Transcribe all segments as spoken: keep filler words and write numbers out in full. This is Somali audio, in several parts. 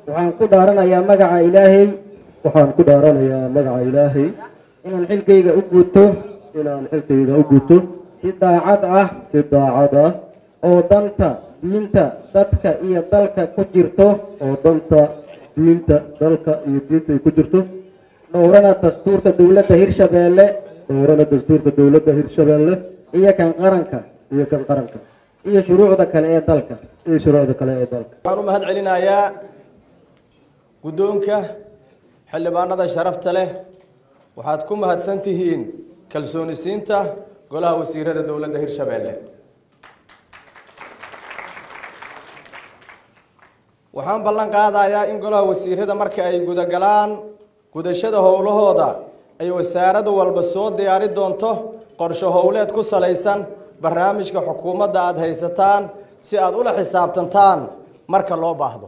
waxaan ku dhaaranayaa magaca Ilaahay waxaan ku dhaaranayaa magaca Ilaahay inaan xilkayga u guto inaan xilkayga u guto si daacad ah si daacad ah oo danta diinta dadka iyo dalka ku jirto oo danta diinta dalka iyo diinta ku jirto dhowrana dastuurka dawladda Hirshabeelle dhowrana dastuurka dawladda Hirshabeelle iyo kan qaranka iyo kan qaranka iyo shuruucda kale ee dalka iyo shuruucda kale ee dalka waxaan u mahad celinayaa guddoonka xildhibaanada sharafta leh waxaad ku mahadsan tihiin kalsooni siinta golaha wasiirada dawladda Hirshabeelle waxaan ballan qaadayaa in golaha wasiirada marka ay guda galaan gudashada howlahooda ay wasaaraddu walba soo diyaari doonto qorshe howleed ku salaysan barnaamijka xukuumadda aad haysataan si aad ula xisaabtantaan marka loo baahdo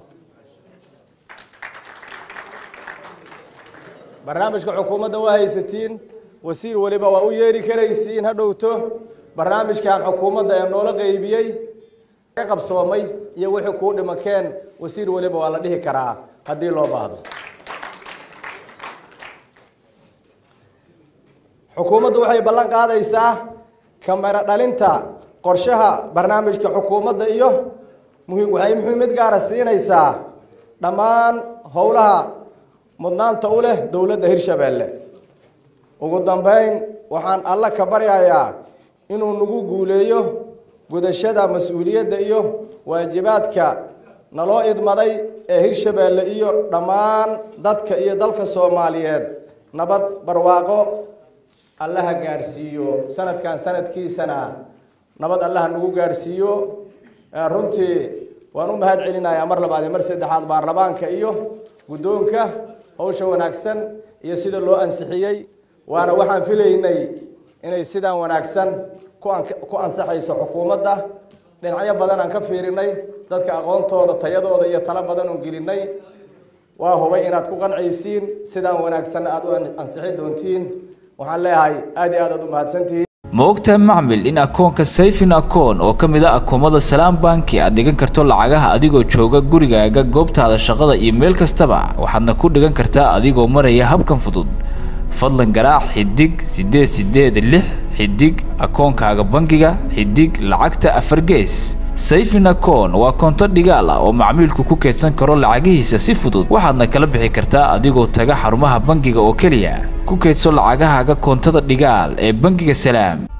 barnaamijka xukuumadda waa haysatiin wasiir waliba waa u yeeri karaysiin hadhowto barnaamijkan xukuumadda ee noola qaybiyey ka qabsoomay iyo wixii ku dhimakeen wasiir waliba waa la dhihi karaa haddii loo baahdo xukuumaddu waxay ballan qaadaysaa kamera dhalinta qorshaha barnaamijka xukuumadda iyo waxay muhiimad gaar ah siinaysaa dhammaan howlaha mudnaanta u leh dawladda Hirshabeelle ugu dambeyn waxaan alla ka baryayaa inuu nagu guuleeyo gudashada mas'uuliyadda iyo waajibaadka naloo idmaday ee Hirshabeelle iyo dhammaan dadka iyo dalka Soomaaliyeed nabad barwaaqo allaha gaarsiiyo sanadkan sanadkiisana nabad allaha nagu gaarsiiyo runtii waan u mahad celinayaa mar labaad iyo mar saddexaad baarlamaanka iyo guddoonka hawsha wanaagsan iyo sida loo ansixiyay waana waxaan filaynay inay sidaan wanaagsan ku ansaxayso xukuumadda dhinacyo badan aan ka fiirinay dadka aqoontooda tayadooda iyo talo badan oo gelinay waa hubay inaad ku qancaysiin sidaan wanaagsan aad u ansixi doontiin waxaan leeyahay aad iyo aad u mahadsantihiin ma ogtahay macmil in akoonka Sayfin akoon oo ka mid ah akoomada Salaam Bank aad dhigan karto lacagaha adigoo jooga gurigaaga goobtaada shaqada iyo meel kastaba waxaadna ku dhigan kartaa adigoo maraya habkan fudud fadlan garaac xidig sideed sideed lix xidig akoonkaaga bangiga xidig lacagta afar gees Sayfin akoon waa koonto dhigaal ah oo macmiilku ku keedsan karo lacagihiisa si fudud waxaadna kala bixi kartaa adigoo taga xarumaha bangiga oo kaliya ku keedso lacagahaaga koontada dhigaal ee bangiga Salaam